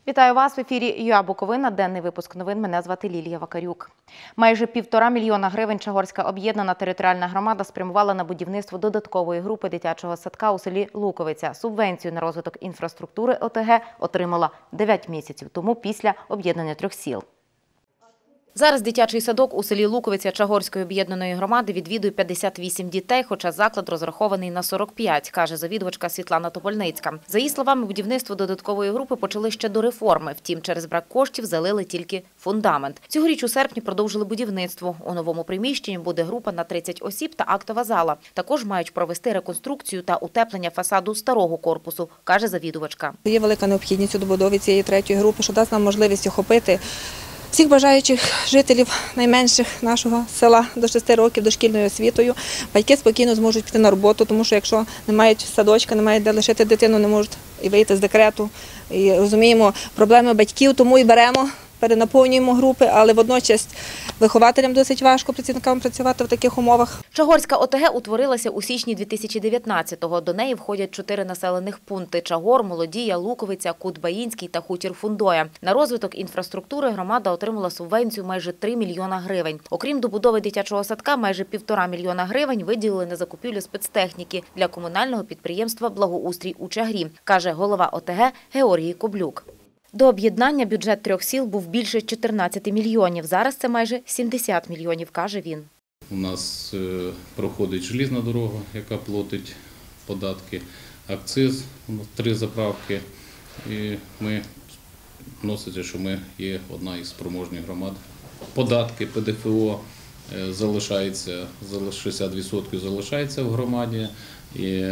Вітаю вас в ефірі ЮА Буковина. Денний випуск новин. Мене звати Лілія Вакарюк. Майже 1,5 мільйона гривень Чагорська об'єднана територіальна громада спрямувала на будівництво додаткової групи дитячого садка у селі Луковиця. Субвенцію на розвиток інфраструктури ОТГ отримала 9 місяців тому після об'єднання 3 сіл. Зараз дитячий садок у селі Луковиця Чагорської об'єднаної громади відвідує 58 дітей, хоча заклад розрахований на 45, каже завідувачка Світлана Топольницька. За її словами, будівництво додаткової групи почали ще до реформи. Втім, через брак коштів залили тільки фундамент. Цьогоріч у серпні продовжили будівництво. У новому приміщенні буде група на 30 осіб та актова зала. Також мають провести реконструкцію та утеплення фасаду старого корпусу, каже завідувачка. Є велика необхідність у добудові цієї третьої групи, що дасть нам можливість охопити всіх бажаючих жителів найменших нашого села до 6 років дошкільною освітою. Батьки спокійно зможуть піти на роботу, тому що якщо не мають садочка, не мають де лишити дитину, не можуть і вийти з декрету. І розуміємо проблеми батьків, тому і беремо, перенаповнюємо групи, але водночас вихователям досить важко працівникам працювати в таких умовах. Чагорська ОТГ утворилася у січні 2019-го. До неї входять 4 населених пункти – Чагор, Молодія, Луковиця, Кут-Баїнський та Хутір Фундоя. На розвиток інфраструктури громада отримала субвенцію майже 3 мільйона гривень. Окрім добудови дитячого садка, майже 1,5 мільйона гривень виділили на закупівлю спецтехніки для комунального підприємства «Благоустрій» у Чагрі, каже голова ОТГ Георгій Коблюк. До об'єднання бюджет 3 сіл був більше 14 мільйонів. Зараз це майже 70 мільйонів, каже він. У нас проходить желізна дорога, яка платить податки, акциз, 3 заправки. І ми вносимо, що ми є одна із спроможних громад. Податки, ПДФО залишається, 60% залишається в громаді. І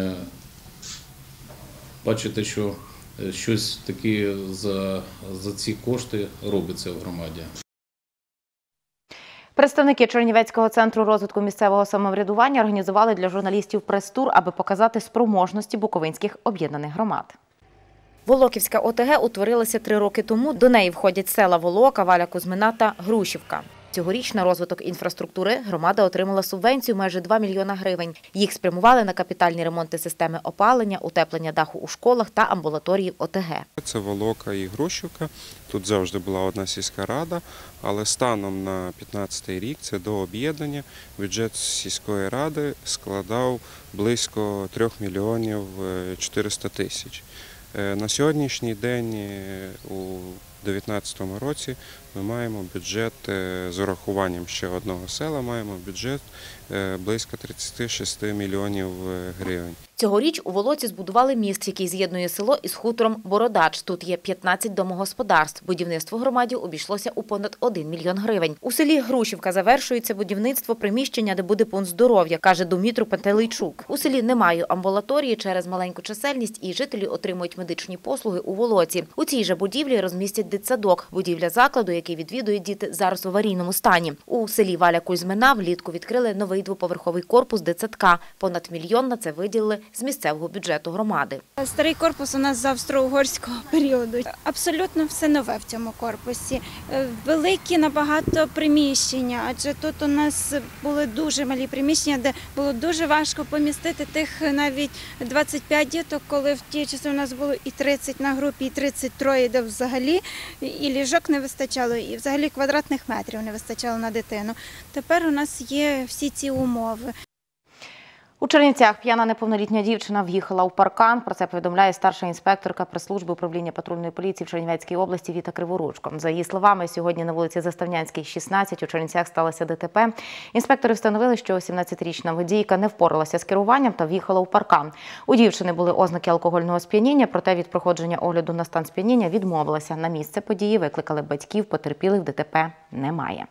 бачите, що щось таке за ці кошти робиться в громаді. Представники Чернівецького центру розвитку місцевого самоврядування організували для журналістів прес-тур, аби показати спроможності буковинських об'єднаних громад. Волоківська ОТГ утворилася 3 роки тому. До неї входять села Волока, Валя Кузьмина та Грушівка. Цьогоріч на розвиток інфраструктури громада отримала субвенцію майже 2 мільйона гривень. Їх спрямували на капітальні ремонти системи опалення, утеплення даху у школах та амбулаторії ОТГ. Це Волока і Грушівка. Тут завжди була одна сільська рада, але станом на 2015 рік, це до об'єднання, бюджет сільської ради складав близько 3 мільйонів 400 тисяч. На сьогоднішній день у 2019 році ми маємо бюджет з урахуванням ще одного села, маємо бюджет близько 36 мільйонів гривень. Цьогоріч у Волоці збудували міст, який з'єднує село із хутором Бородач. Тут є 15 домогосподарств. Будівництво громаді обійшлося у понад 1 мільйон гривень. У селі Грушівка завершується будівництво приміщення, де буде пункт здоров'я, каже Думітру Пантелейчук. У селі немає амбулаторії через маленьку чисельність і жителі отримують медичні послуги у Волоці. У цій же будівлі розмістять дитсадок. Будівля закладу, який відвідують діти, зараз в аварійному стані. У селі Валя Кузьмина влітку відкрили новий двоповерховий корпус дитсадка. Понад 1 мільйон на це виділили з місцевого бюджету громади. Старий корпус у нас з австро-угорського періоду. Абсолютно все нове в цьому корпусі. Великі набагато приміщення, адже тут у нас були дуже малі приміщення, де було дуже важко помістити тих навіть 25 діток, коли в ті часи у нас було і 30 на групі, і 33, де взагалі і ліжок не вистачало, і взагалі квадратних метрів не вистачало на дитину. Тепер у нас є всі ці умови. У Чернівцях п'яна неповнолітня дівчина в'їхала у паркан. Про це повідомляє старша інспекторка прес-служби управління патрульної поліції в Чернівецькій області Віта Криворучко. За її словами, сьогодні на вулиці Заставнянській, 16, у Чернівцях сталося ДТП. Інспектори встановили, що 17-річна водійка не впоралася з керуванням та в'їхала у паркан. У дівчини були ознаки алкогольного сп'яніння, проте від проходження огляду на стан сп'яніння відмовилася. На місце події викликали батьків, потерпілих в ДТП немає.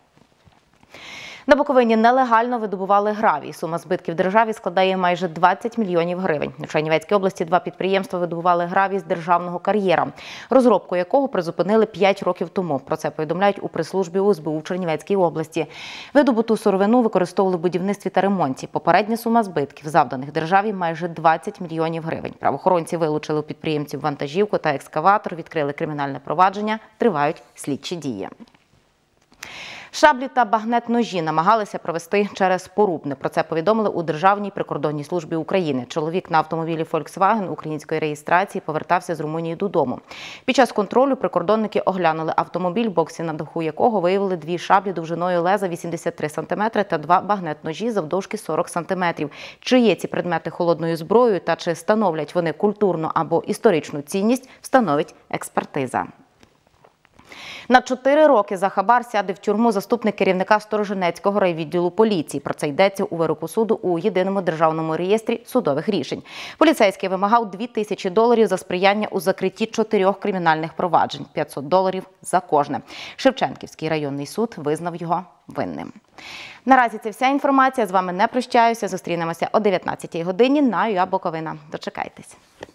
На Буковині нелегально видобували гравій. Сума збитків державі складає майже 20 мільйонів гривень. У Чернівецькій області 2 підприємства видобували гравій з державного кар'єра, розробку якого призупинили 5 років тому. Про це повідомляють у прес-службі УСБУ в Чернівецькій області. Видобуту сировину використовували в будівництві та ремонті. Попередня сума збитків, завданих державі, майже 20 мільйонів гривень. Правоохоронці вилучили у підприємців вантажівку та екскаватор, відкрили кримінальне провадження, тривають слідчі дії. Шаблі та багнет-ножі намагалися провести через Порубне. Про це повідомили у Державній прикордонній службі України. Чоловік на автомобілі Volkswagen української реєстрації повертався з Румунії додому. Під час контролю прикордонники оглянули автомобіль, в боксі на даху якого виявили 2 шаблі довжиною леза 83 см та 2 багнет-ножі завдовжки 40 см. Чи є ці предмети холодною зброєю та чи становлять вони культурну або історичну цінність, встановить експертиза. На 4 роки за хабар сяде в тюрму заступник керівника Сторожинецького райвідділу поліції. Про це йдеться у вироку суду у Єдиному державному реєстрі судових рішень. Поліцейський вимагав $2000 за сприяння у закритті 4 кримінальних проваджень, $500 за кожне. Шевченківський районний суд визнав його винним. Наразі це вся інформація. З вами не прощаюся. Зустрінемося о 19-й годині на ЮА Буковина. Дочекайтесь.